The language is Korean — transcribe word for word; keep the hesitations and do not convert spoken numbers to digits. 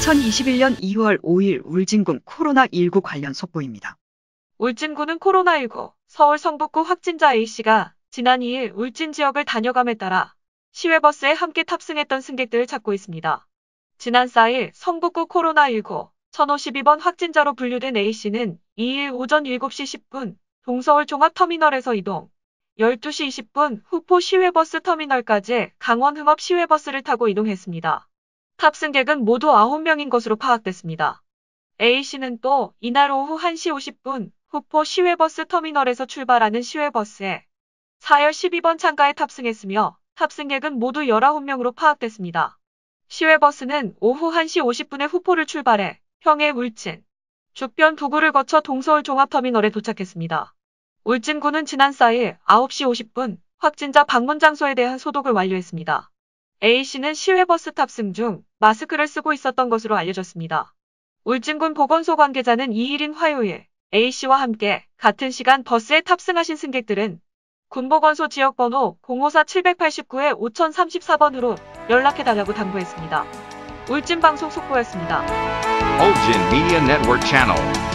이천이십일년 이월 오일 울진군 코로나십구 관련 속보입니다. 울진군은 코로나십구 서울 성북구 확진자 A씨가 지난 이일 울진 지역을 다녀감에 따라 시외버스에 함께 탑승했던 승객들을 찾고 있습니다. 지난 사일 성북구 코로나십구 천오십이번 확진자로 분류된 A씨는 이일 오전 일곱시 십분 동서울 종합터미널에서 이동, 열두시 이십분 후포 시외버스 터미널까지 강원 흥업 시외버스를 타고 이동했습니다. 탑승객은 모두 아홉 명인 것으로 파악됐습니다. A씨는 또 이날 오후 한시 오십분 후포 시외버스 터미널에서 출발하는 시외버스에 사열 십이번 창가에 탑승했으며 탑승객은 모두 열아홉 명으로 파악됐습니다. 시외버스는 오후 한시 오십분에 후포를 출발해 평해 울진, 죽변 부구를 거쳐 동서울 종합터미널에 도착했습니다. 울진군은 지난 사일 아홉시 오십분 확진자 방문 장소에 대한 소독을 완료했습니다. A씨는 시외버스 탑승 중 마스크를 쓰고 있었던 것으로 알려졌습니다. 울진군 보건소 관계자는 이일인 화요일 A씨와 함께 같은 시간 버스에 탑승하신 승객들은 군보건소 지역번호 공오사 칠팔십구에 오천삼십사번으로 연락해달라고 당부했습니다. 울진방송 속보였습니다. Ulgin Media Network Channel.